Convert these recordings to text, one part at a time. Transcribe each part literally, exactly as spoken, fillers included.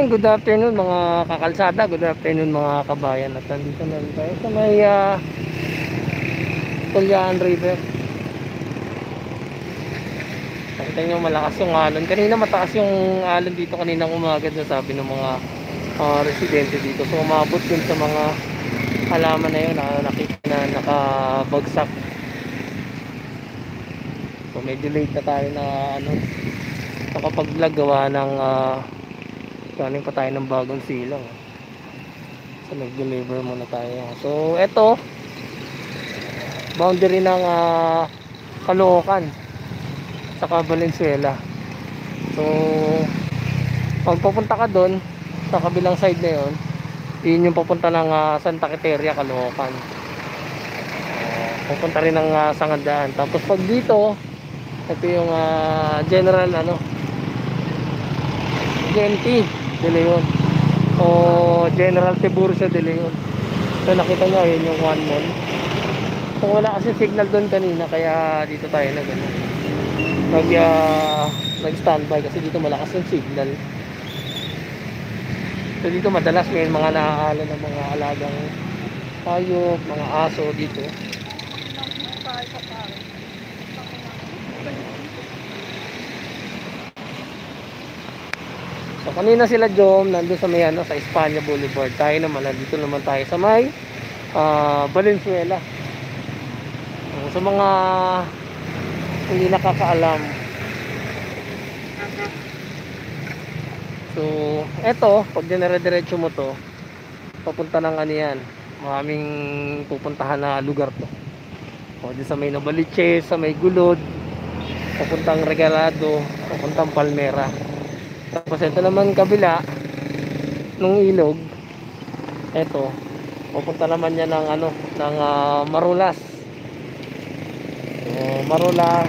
morning, good afternoon mga kakalsada, good afternoon mga kabayan. At nandito na rin tayo sa may uh, Tulyaan River. Nakita nyo malakas yung alon. Kanina mataas yung alon dito kaninang umaga na sabi ng mga uh, residente dito. So umabot yun sa mga halaman na yun na nakita na nakabagsak. So medyo late na tayo na ano, nakapag-vlog gawa ng uh, galing pa tayo ng bagong silang. So nag-deliver muna tayo. So eto, boundary ng uh, Caloocan saka Valenzuela. So pag pupunta ka doon sa kabilang side na yun, yun yung pupunta ng uh, Santa Quiteria, Caloocan. Uh, pupunta rin ng uh, Sangandaan. Tapos pag dito, ito yung uh, general ano, G M T De Leon o General Tiburcio De Leon. So nakita nyo yun yung one mall. So wala kasi signal doon kanina, kaya dito tayo nag ano, nag, uh, nag standby kasi dito malakas yung signal. So dito madalas may mga naaalala ng mga alagang hayop, mga aso dito. So kanina sila Jom nandun sa may ano, sa Espanya Boulevard. Tayo naman nandito naman tayo sa may uh, Valenzuela. So, sa mga hindi nakakaalam, so eto pag dinire-diretso mo to papunta ng ano yan, maraming pupuntahan na lugar to. O di sa may Novaliches, sa may Gulod, papuntang Regalado, papuntang Palmera. Tapos ito naman kabila nung ilog, ito pupunta naman yan ng ano, ng uh, Marulas. So, Marulas,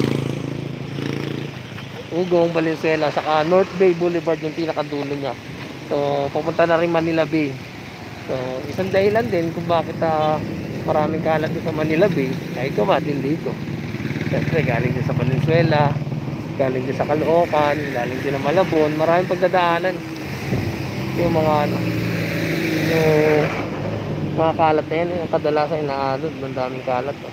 Ugong, Valenzuela, saka North Bay Boulevard yung pinakadulo niya. So pupunta na rin Manila Bay. So isang dahilan din kung bakit uh, maraming kalat sa Manila Bay, ay kumatin dito. Siyempre galing din sa Valenzuela, galing din sa Caloocan, galing din sa Malabon, maraming pagdadaanan. Yung mga ano, yung mga kalat na yan, yung kadalasan inaadod, ang daming kalat. Oh.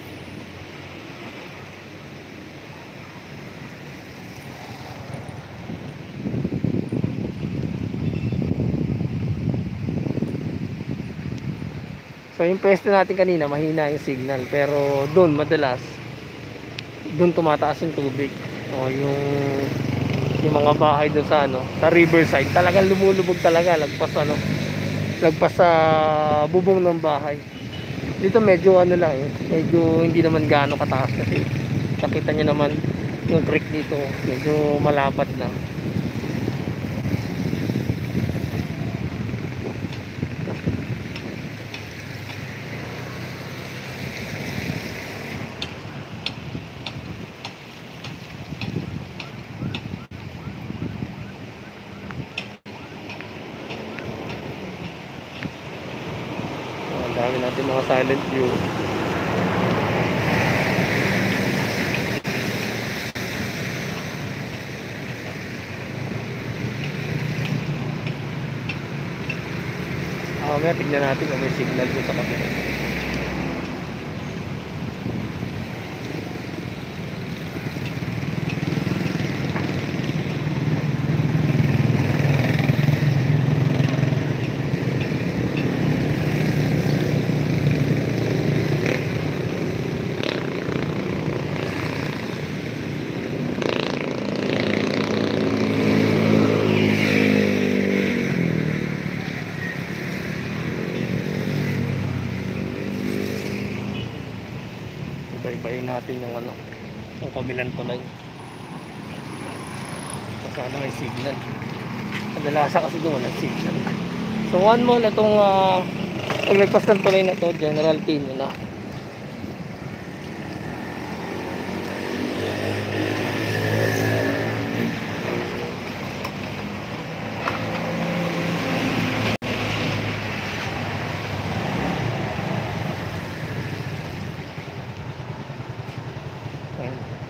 So yung pwesto natin kanina mahina yung signal, pero doon madalas doon tumataas yung tubig. O yung yung mga bahay doon sa ano, sa riverside, talagang lumulubog talaga, lagpas ano, lagpas sa bubong ng bahay. Dito medyo ano lang, eh, medyo hindi naman gaano kataas kasi nakita niyo naman yung creek dito, medyo malapad na. Dami natin mga silent view. Ah, may tignan natin kung may signal doon sa kabila. Ibayin natin yung ano, yung kabilang tulay. Sana may signal. Kadalasan kasi doon walang signal. So one mall itong uh, paglagpas ng tulay na to, General Pino na. Ayan.